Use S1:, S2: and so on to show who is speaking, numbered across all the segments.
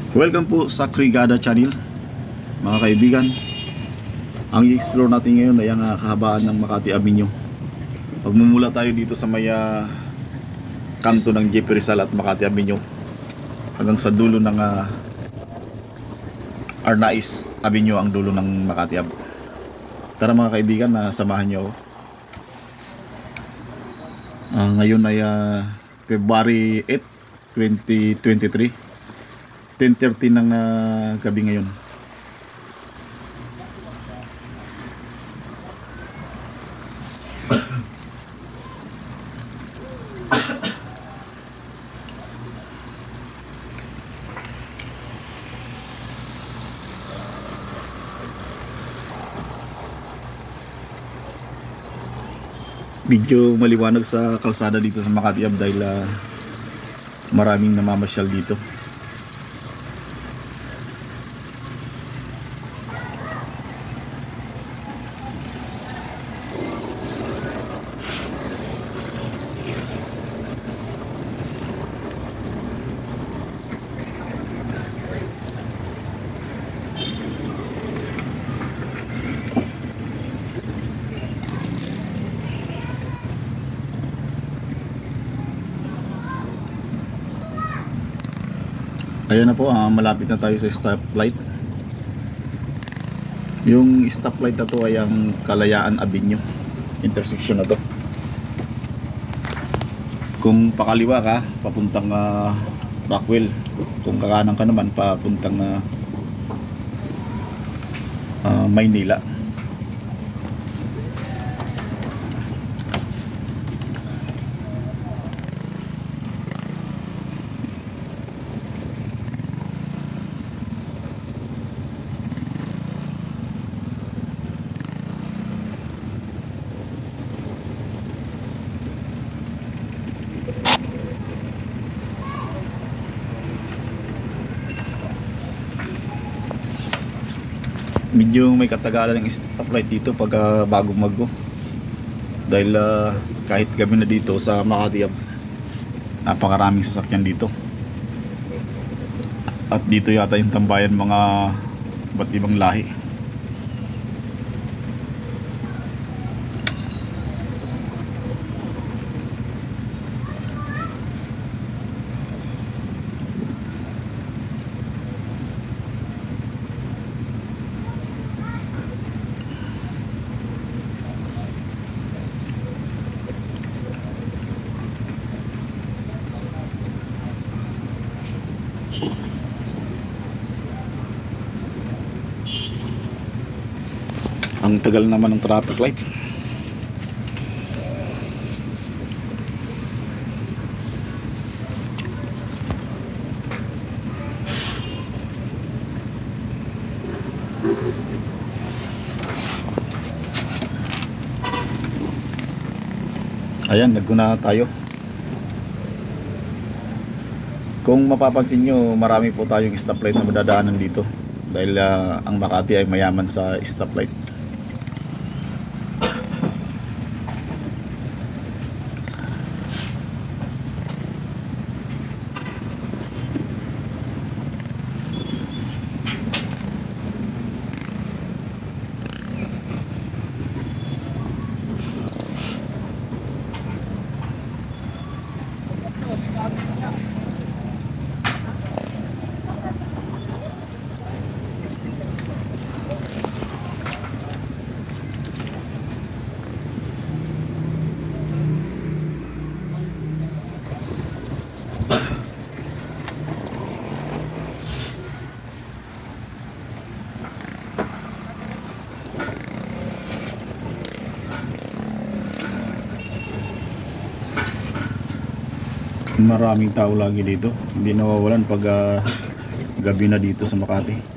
S1: Welcome po sa Krigada Channel, mga kaibigan. Ang i-explore natin ngayon ay ang kahabaan ng Makati Avenue. Pagmumula tayo dito sa may kanto ng Jeep Rizal at Makati Avenue hanggang sa dulo ng Arnaiz Avenue, ang dulo ng Makati Avenue. Tara mga kaibigan, samahan nyo ako. Ngayon ay February 8, 2023, 10:30 ng gabi ngayon. Medyo maliwanag sa kalsada dito sa Makati Ave dahil maraming namamasyal dito. Ayan na po, malapit na tayo sa stoplight. Yung stoplight na to ay ang Kalayaan Avenue, intersection na to. Kung pakaliwa ka, papuntang Rockwell. Kung kakanan ka naman, papuntang Maynila. Medyo may katagalan ng stoplight dito pag bagong mag-go, dahil kahit gabi na dito sa Makati Ave, napakaraming sasakyan dito. At dito yata yung tambayan mga iba't ibang lahi. Ang tagal naman ng traffic light. Ayan, naguna tayo. Kung mapapansin nyo, marami po tayong stoplight na madadaanan dito dahil ang Makati ay mayaman sa stoplight. Maraming tao lagi dito, hindi nawawalan pag gabi na dito sa Makati.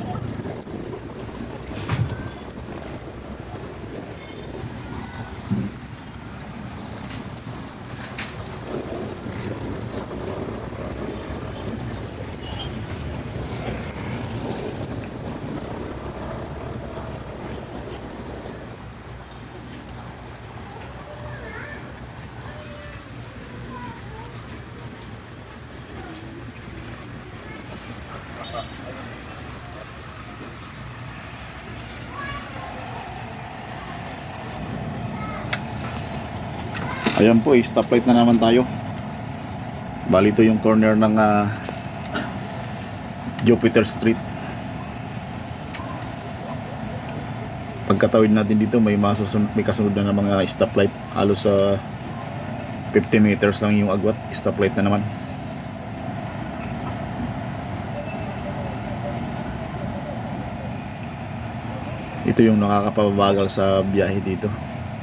S1: Ayan po, stoplight na naman tayo. Bali ito yung corner ng Jupiter Street. Pagkatawid natin dito may kasunod na ng mga stoplight. Halos sa 50 meters lang yung agwat. Stoplight na naman. Ito yung nakakapabagal sa biyahe dito.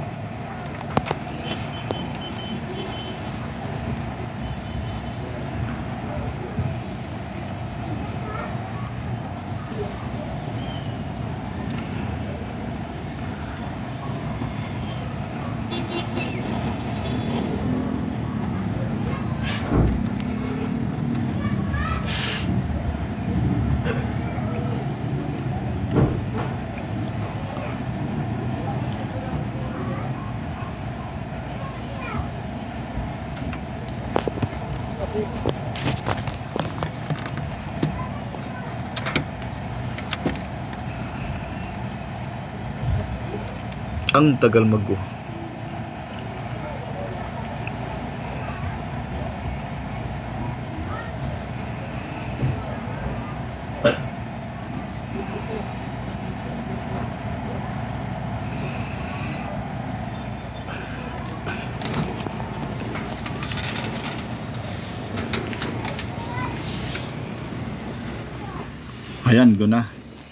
S1: Ang tagal mag-go. Ayan, go na.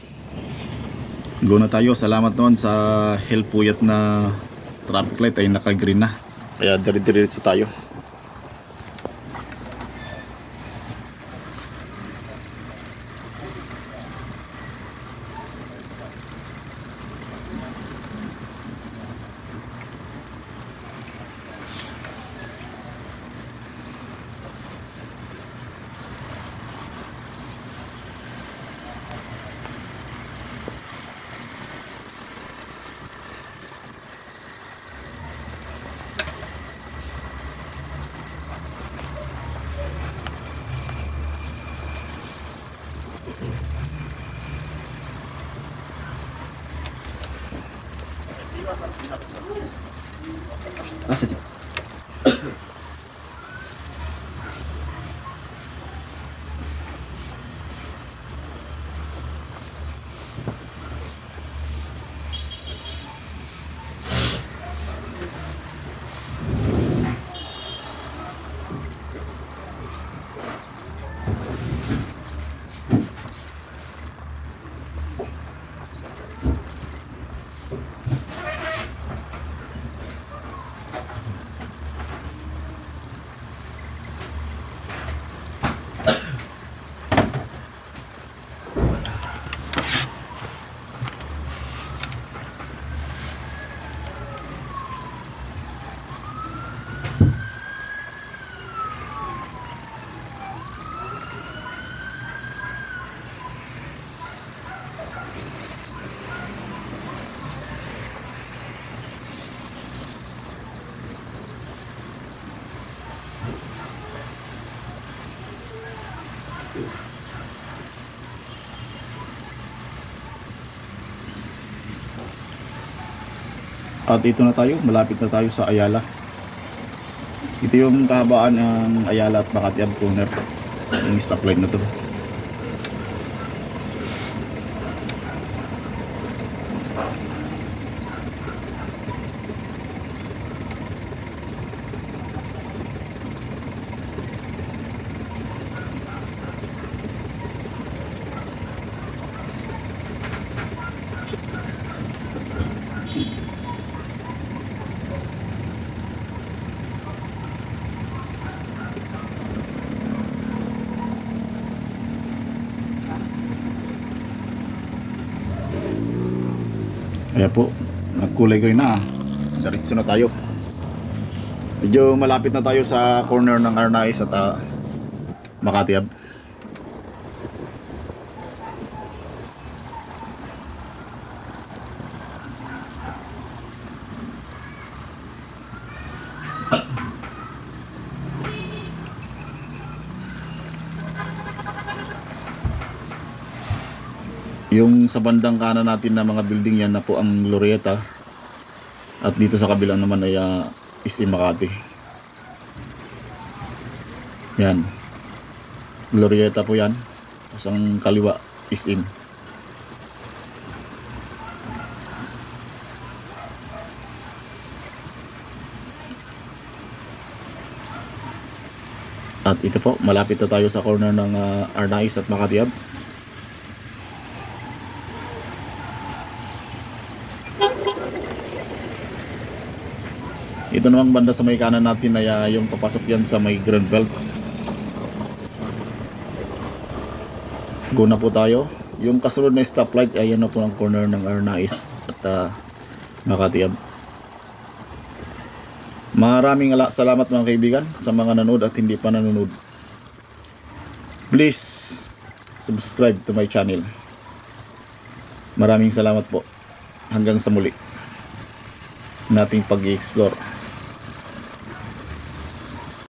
S1: Go na tayo. Salamat naman sa help puyat na traffic light ay naka-green na. Kaya dire-diretso tayo. Sige. At ito na tayo, malapit na tayo sa Ayala. Ito yung kahabaan ng Ayala at Makati Ave corner. Yung stoplight na to. Ayan po, nagkulay green na. Diretso na tayo. Medyo malapit na tayo sa corner ng Arnaiz at Makati Ave. Yung sa bandang kanan natin na mga building yan na po ang Glorieta. At dito sa kabila naman ay SM Makati. Yan. Glorieta po yan. Tapos ang kaliwa, SM. At ito po, malapit na tayo sa corner ng Arnaiz at Makati Ave. Ito namang banda sa may kanan natin ay yung papasok yan sa may Grand Belt. Go na po tayo. Yung kasunod na stoplight ay yan na po ang corner ng Arnaiz at Makati Ave. Maraming salamat mga kaibigan sa mga nanood at hindi pa nanonood. Please subscribe to my channel. Maraming salamat po. Hanggang sa muli nating pag-i-explore.